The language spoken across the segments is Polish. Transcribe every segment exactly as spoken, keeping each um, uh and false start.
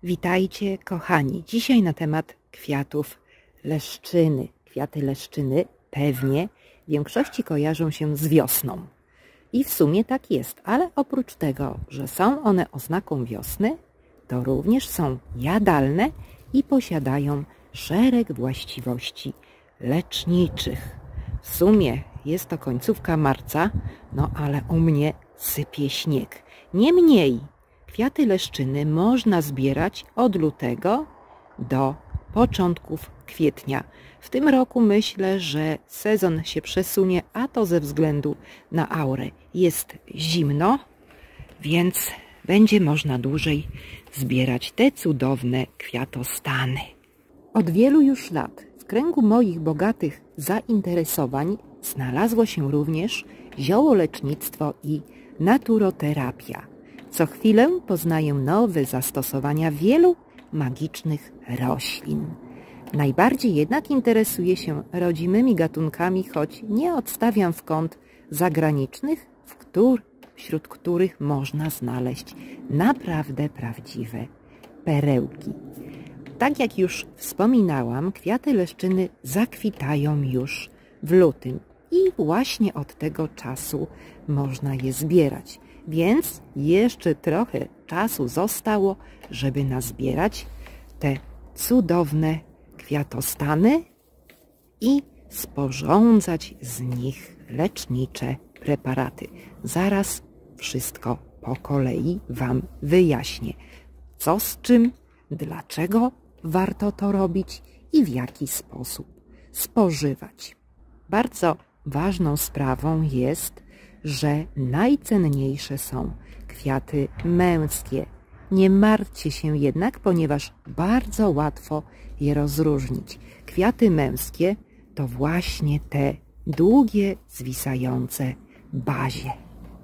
Witajcie, kochani. Dzisiaj na temat kwiatów leszczyny. Kwiaty leszczyny pewnie w większości kojarzą się z wiosną. I w sumie tak jest, ale oprócz tego, że są one oznaką wiosny, to również są jadalne i posiadają szereg właściwości leczniczych. W sumie jest to końcówka marca, no ale u mnie sypie śnieg. Niemniej kwiaty leszczyny można zbierać od lutego do początków kwietnia. W tym roku myślę, że sezon się przesunie, a to ze względu na aurę. Jest zimno, więc będzie można dłużej zbierać te cudowne kwiatostany. Od wielu już lat w kręgu moich bogatych zainteresowań znalazło się również ziołolecznictwo i naturoterapia. Co chwilę poznaję nowe zastosowania wielu magicznych roślin. Najbardziej jednak interesuję się rodzimymi gatunkami, choć nie odstawiam w kąt zagranicznych, w któr, wśród których można znaleźć naprawdę prawdziwe perełki. Tak jak już wspominałam, kwiaty leszczyny zakwitają już w lutym i właśnie od tego czasu można je zbierać. Więc jeszcze trochę czasu zostało, żeby nazbierać te cudowne kwiatostany i sporządzać z nich lecznicze preparaty. Zaraz wszystko po kolei Wam wyjaśnię. Co z czym, dlaczego warto to robić i w jaki sposób spożywać. Bardzo ważną sprawą jest, że najcenniejsze są kwiaty męskie. Nie martwcie się jednak, ponieważ bardzo łatwo je rozróżnić. Kwiaty męskie to właśnie te długie, zwisające bazie.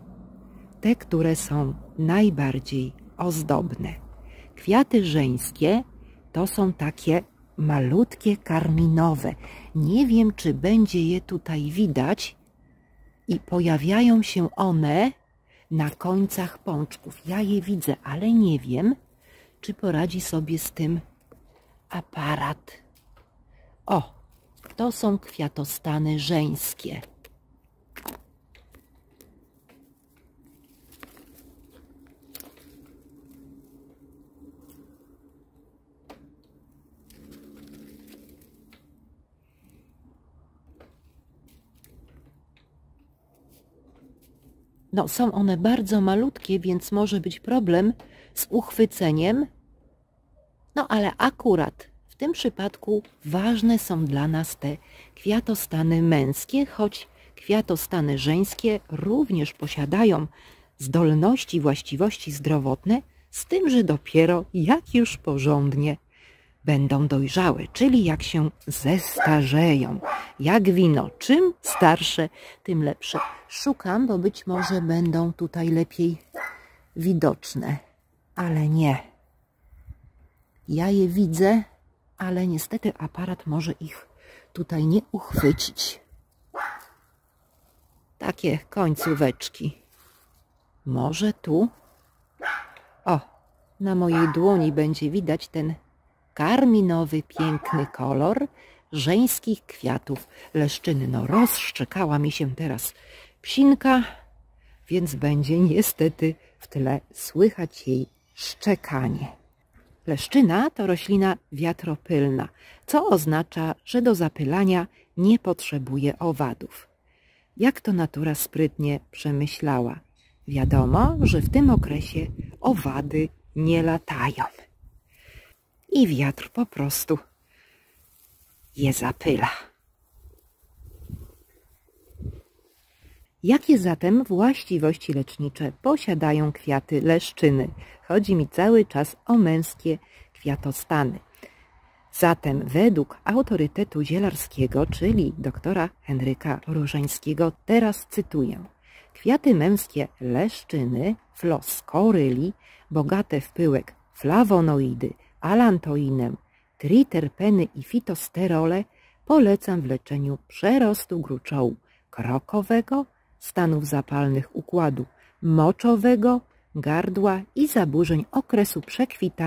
Te, które są najbardziej ozdobne. Kwiaty żeńskie to są takie malutkie, karminowe. Nie wiem, czy będzie je tutaj widać. I pojawiają się one na końcach pączków. Ja je widzę, ale nie wiem, czy poradzi sobie z tym aparat. O, to są kwiatostany żeńskie. No, są one bardzo malutkie, więc może być problem z uchwyceniem. No, ale akurat w tym przypadku ważne są dla nas te kwiatostany męskie, choć kwiatostany żeńskie również posiadają zdolności, właściwości zdrowotne, z tym, że dopiero jak już porządnie będą dojrzałe, czyli jak się zestarzeją, jak wino. Czym starsze, tym lepsze. Szukam, bo być może będą tutaj lepiej widoczne, ale nie. Ja je widzę, ale niestety aparat może ich tutaj nie uchwycić. Takie końcóweczki. Może tu? O, na mojej dłoni będzie widać ten karminowy, piękny kolor żeńskich kwiatów leszczyny. No, rozszczekała mi się teraz psinka, więc będzie niestety w tle słychać jej szczekanie. Leszczyna to roślina wiatropylna, co oznacza, że do zapylania nie potrzebuje owadów. Jak to natura sprytnie przemyślała. Wiadomo, że w tym okresie owady nie latają. I wiatr po prostu je zapyla. Jakie zatem właściwości lecznicze posiadają kwiaty leszczyny? Chodzi mi cały czas o męskie kwiatostany. Zatem według autorytetu zielarskiego, czyli doktora Henryka Różańskiego, teraz cytuję. Kwiaty męskie leszczyny, Floskoryli, bogate w pyłek flawonoidy, alantoinę, triterpeny i fitosterole, polecam w leczeniu przerostu gruczołu krokowego, stanów zapalnych układu moczowego, gardła i zaburzeń okresu przekwitania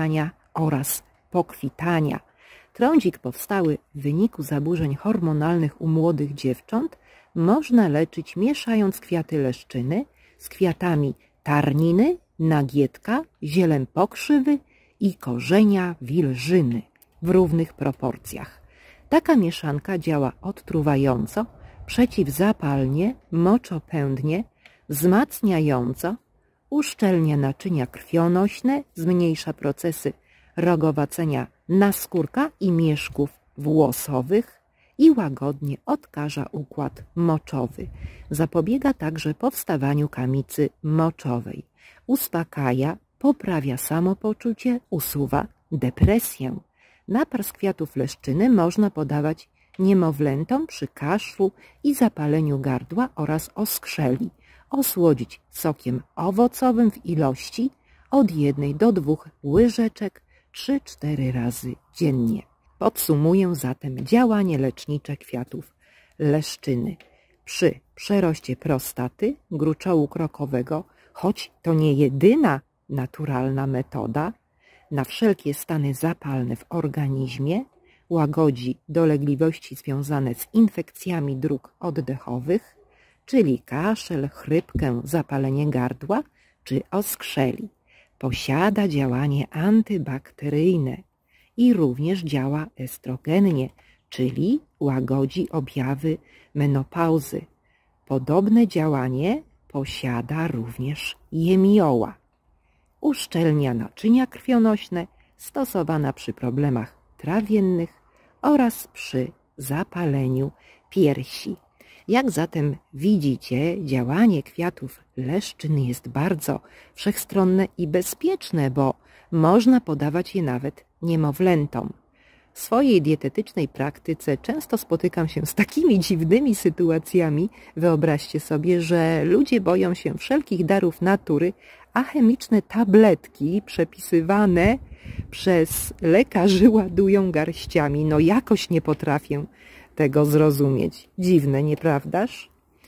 oraz pokwitania. Trądzik powstały w wyniku zaburzeń hormonalnych u młodych dziewcząt można leczyć mieszając kwiaty leszczyny z kwiatami tarniny, nagietka, zieleń pokrzywy i korzenia wilżyny w równych proporcjach. Taka mieszanka działa odtruwająco, przeciwzapalnie, moczopędnie, wzmacniająco, uszczelnia naczynia krwionośne, zmniejsza procesy rogowacenia naskórka i mieszków włosowych i łagodnie odkaża układ moczowy. Zapobiega także powstawaniu kamicy moczowej. Uspokaja, poprawia samopoczucie, usuwa depresję. Napar z kwiatów leszczyny można podawać niemowlętom przy kaszlu i zapaleniu gardła oraz oskrzeli. Osłodzić sokiem owocowym w ilości od jednej do dwóch łyżeczek trzy cztery razy dziennie. Podsumuję zatem działanie lecznicze kwiatów leszczyny. Przy przeroście prostaty, gruczołu krokowego, choć to nie jedyna naturalna metoda, na wszelkie stany zapalne w organizmie, łagodzi dolegliwości związane z infekcjami dróg oddechowych, czyli kaszel, chrypkę, zapalenie gardła czy oskrzeli. Posiada działanie antybakteryjne i również działa estrogennie, czyli łagodzi objawy menopauzy. Podobne działanie posiada również jemioła. Uszczelnia naczynia krwionośne, stosowana przy problemach trawiennych oraz przy zapaleniu piersi. Jak zatem widzicie, działanie kwiatów leszczyny jest bardzo wszechstronne i bezpieczne, bo można podawać je nawet niemowlętom. W swojej dietetycznej praktyce często spotykam się z takimi dziwnymi sytuacjami. Wyobraźcie sobie, że ludzie boją się wszelkich darów natury, a chemiczne tabletki przepisywane przez lekarzy ładują garściami. No jakoś nie potrafię tego zrozumieć. Dziwne, nieprawdaż?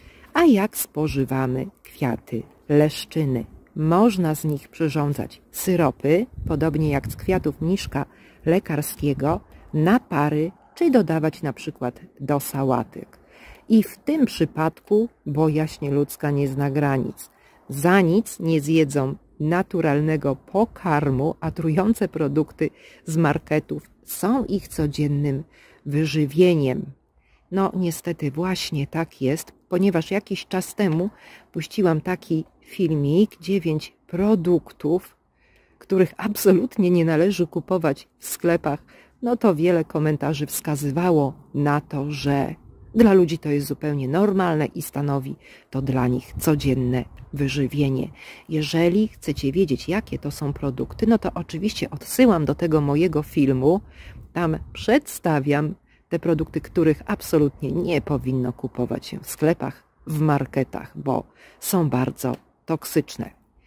A jak spożywamy kwiaty leszczyny? Można z nich przyrządzać syropy, podobnie jak z kwiatów mniszka lekarskiego, napary, czy dodawać na przykład do sałatek. I w tym przypadku bojaźń ludzka nie zna granic. Za nic nie zjedzą naturalnego pokarmu, a trujące produkty z marketów są ich codziennym wyżywieniem. No niestety właśnie tak jest, ponieważ jakiś czas temu puściłam taki filmik, dziewięć produktów, których absolutnie nie należy kupować w sklepach. No to wiele komentarzy wskazywało na to, że dla ludzi to jest zupełnie normalne i stanowi to dla nich codzienne wyżywienie. Jeżeli chcecie wiedzieć, jakie to są produkty, no to oczywiście odsyłam do tego mojego filmu. Tam przedstawiam te produkty, których absolutnie nie powinno kupować się w sklepach, w marketach, bo są bardzo toksyczne.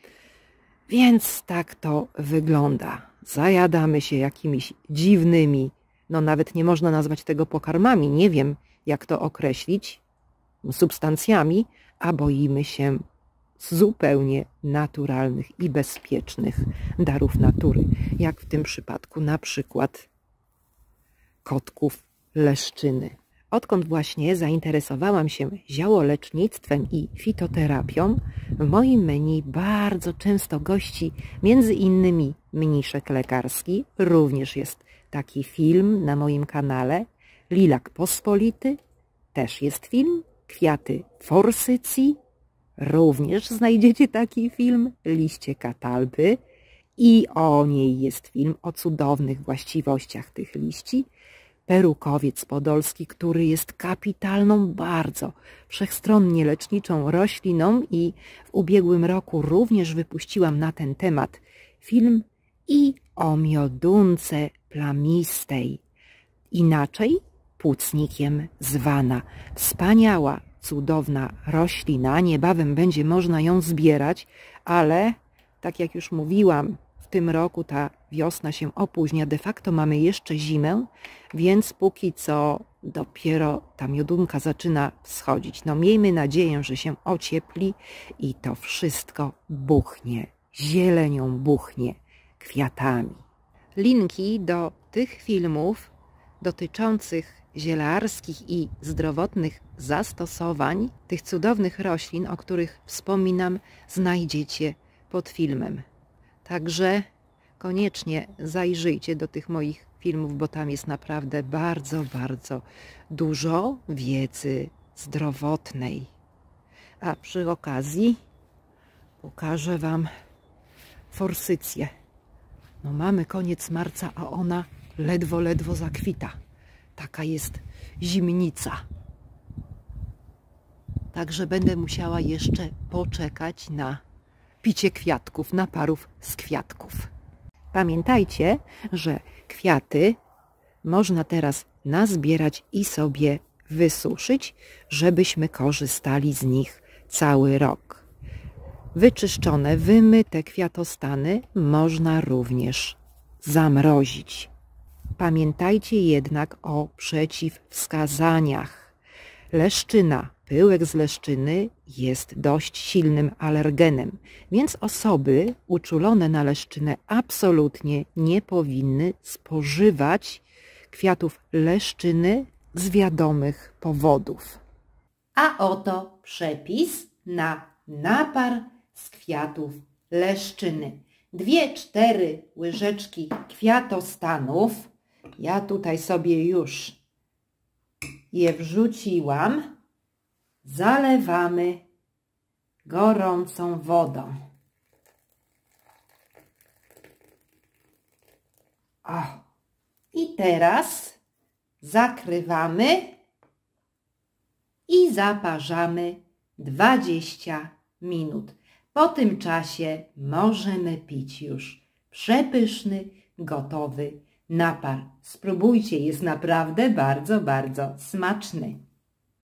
Więc tak to wygląda. Zajadamy się jakimiś dziwnymi, no nawet nie można nazwać tego pokarmami, nie wiem jak to określić, substancjami, a boimy się zupełnie naturalnych i bezpiecznych darów natury, jak w tym przypadku na przykład kotków leszczyny. Odkąd właśnie zainteresowałam się ziołolecznictwem i fitoterapią, w moim menu bardzo często gości między innymi mniszek lekarski. Również jest taki film na moim kanale. Lilak pospolity, też jest film. Kwiaty forsycji, również znajdziecie taki film. Liście katalby i o niej jest film o cudownych właściwościach tych liści. Perukowiec podolski, który jest kapitalną, bardzo wszechstronnie leczniczą rośliną i w ubiegłym roku również wypuściłam na ten temat film i o miodunce plamistej, inaczej płucnikiem zwana. Wspaniała, cudowna roślina, niebawem będzie można ją zbierać, ale tak jak już mówiłam, w tym roku ta wiosna się opóźnia, de facto mamy jeszcze zimę, więc póki co dopiero ta miodunka zaczyna wschodzić. No miejmy nadzieję, że się ociepli i to wszystko buchnie, zielenią buchnie, kwiatami. Linki do tych filmów dotyczących zielarskich i zdrowotnych zastosowań tych cudownych roślin, o których wspominam, znajdziecie pod filmem. Także koniecznie zajrzyjcie do tych moich filmów, bo tam jest naprawdę bardzo, bardzo dużo wiedzy zdrowotnej. A przy okazji pokażę Wam forsycję. No mamy koniec marca, a ona ledwo, ledwo zakwita. Taka jest zimnica. Także będę musiała jeszcze poczekać na picie kwiatków, naparów z kwiatków. Pamiętajcie, że kwiaty można teraz nazbierać i sobie wysuszyć, żebyśmy korzystali z nich cały rok. Wyczyszczone, wymyte kwiatostany można również zamrozić. Pamiętajcie jednak o przeciwwskazaniach. Leszczyna, pyłek z leszczyny jest dość silnym alergenem, więc osoby uczulone na leszczynę absolutnie nie powinny spożywać kwiatów leszczyny z wiadomych powodów. A oto przepis na napar z kwiatów leszczyny. Dwie, cztery łyżeczki kwiatostanów. Ja tutaj sobie już je wrzuciłam. Zalewamy gorącą wodą. O. I teraz zakrywamy i zaparzamy dwadzieścia minut. Po tym czasie możemy pić już przepyszny, gotowy napar. Spróbujcie, jest naprawdę bardzo, bardzo smaczny.